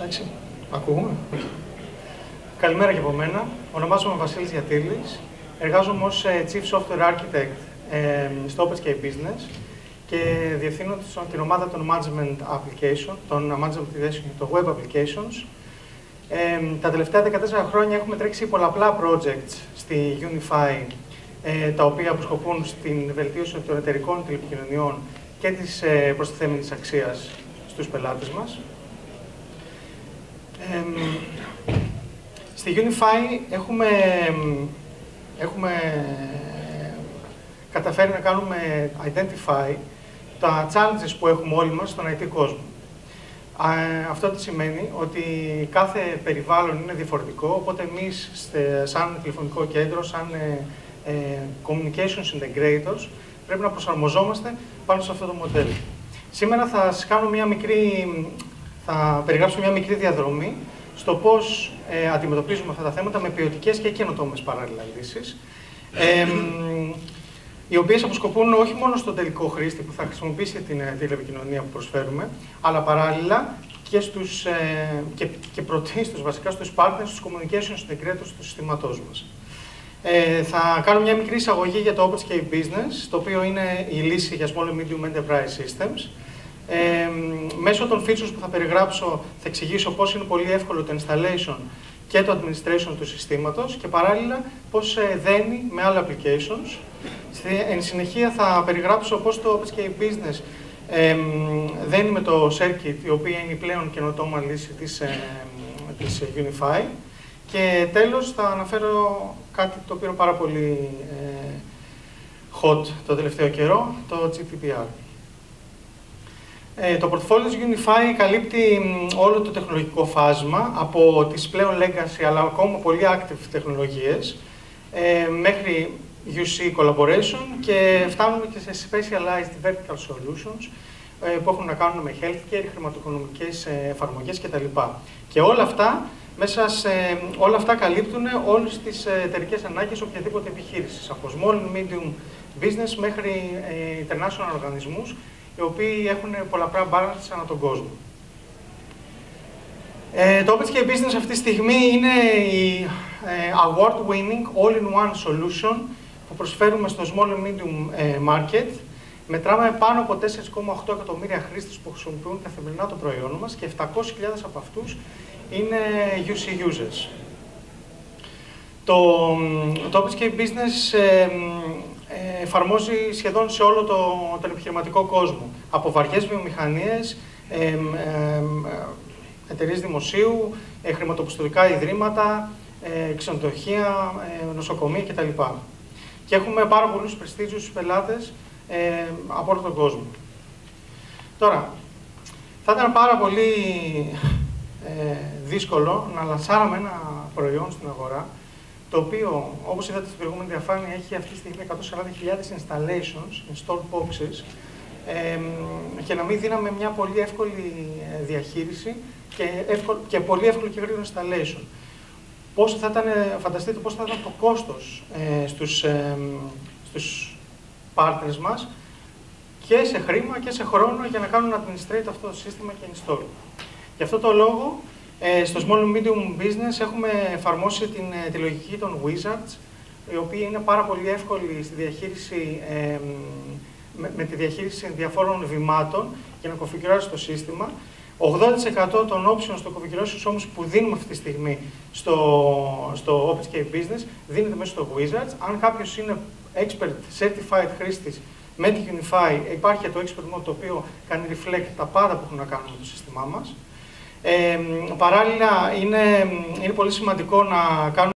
Εντάξει, ακούγουμε. Καλημέρα και από μένα. Ονομάζομαι Βασίλης Γιατήλης. Εργάζομαι ως Chief Software Architect στο OpenScape Business και διευθύνω την ομάδα των Management Application, των Web Applications. Τα τελευταία 14 χρόνια έχουμε τρέξει πολλαπλά projects στη Unify, τα οποία αποσκοπούν στην βελτίωση των εταιρικών τηλεπικοινωνιών και της προστιθέμενης αξίας στους πελάτες μας. Στη Unify έχουμε καταφέρει να κάνουμε identify τα challenges που έχουμε όλοι μας στον IT κόσμο. Αυτό τι σημαίνει ότι κάθε περιβάλλον είναι διαφορετικό, οπότε εμείς σαν τηλεφωνικό κέντρο, σαν communications integrators, πρέπει να προσαρμοζόμαστε πάνω σε αυτό το μοντέλο. Σήμερα θα σας κάνω θα περιγράψω μια μικρή διαδρομή στο πώς αντιμετωπίζουμε αυτά τα θέματα με ποιοτικές και καινοτόμες παράλληλα λύσεις, οι οποίες αποσκοπούν όχι μόνο στον τελικό χρήστη που θα χρησιμοποιήσει την τηλεπικοινωνία που προσφέρουμε, αλλά παράλληλα και πρωτίστως βασικά στους partners, στους communications integrators του συστήματός μας. Θα κάνω μια μικρή εισαγωγή για το OpenScape Business, το οποίο είναι η λύση για Small and Medium Enterprise Systems. Μέσω των features που θα περιγράψω θα εξηγήσω πώς είναι πολύ εύκολο το installation και το administration του συστήματος και παράλληλα πώς δένει με άλλα applications. Εν συνεχεία θα περιγράψω πώς το OpenScape Business δένει με το Circuit, η οποία είναι η πλέον καινοτόμα λύση της Unify. Και τέλος θα αναφέρω κάτι το οποίο είναι πάρα πολύ hot το τελευταίο καιρό, το GDPR. Το portfolio της Unify καλύπτει όλο το τεχνολογικό φάσμα, από τις πλέον legacy αλλά ακόμα πολύ active τεχνολογίες, μέχρι UC collaboration και φτάνουμε και σε specialized vertical solutions που έχουν να κάνουν με healthcare, χρηματοοικονομικές εφαρμογές κτλ. Και όλα αυτά καλύπτουν όλες τις εταιρικές ανάγκες οποιαδήποτε επιχείρησης, από small and medium business μέχρι international οργανισμούς, οι οποίοι έχουν πολλαπλά balance ανά τον κόσμο. Το OpenScape Business αυτή τη στιγμή είναι η award-winning all-in-one solution που προσφέρουμε στο small and medium market. Μετράμε πάνω από 4,8 εκατομμύρια χρήστες που χρησιμοποιούν καθημερινά το προϊόν μας και 700.000 από αυτούς είναι UC users. Το OpenScape Business εφαρμόζει σχεδόν σε όλο τον επιχειρηματικό κόσμο, από βαριές βιομηχανίες, εταιρείες δημοσίου, χρηματοπιστωτικά ιδρύματα, ξενοδοχεία, νοσοκομεία κτλ. Και έχουμε πάρα πολλούς πρεστίζιους πελάτες από όλο τον κόσμο. Τώρα, θα ήταν πάρα πολύ δύσκολο να λανσάραμε ένα προϊόν στην αγορά, το οποίο, όπως είδατε στην προηγούμενη διαφάνεια, έχει αυτή τη στιγμή 140.000 installations, installed boxes, και να μην δίναμε μια πολύ εύκολη διαχείριση και πολύ εύκολο και γρήγορο installation. Φανταστείτε πώς θα ήταν το κόστος στους partners μας και σε χρήμα και σε χρόνο για να κάνουν administrate αυτό το σύστημα και install. Γι' αυτό το λόγο, στο Small and Medium Business έχουμε εφαρμόσει τη λογική των Wizards, η οποία είναι πάρα πολύ εύκολη στη διαχείριση, με τη διαχείριση διαφόρων βημάτων για να configurate το σύστημα. 80% των options στο configuration όμως που δίνουμε αυτή τη στιγμή στο OpenScape Business δίνεται μέσα στο Wizards. Αν κάποιος είναι expert certified χρήστης με τη Unify, υπάρχει το expert mode το οποίο κάνει reflect τα πάντα που έχουν να κάνουν με το σύστημά μας. Παράλληλα, είναι πολύ σημαντικό να κάνουμε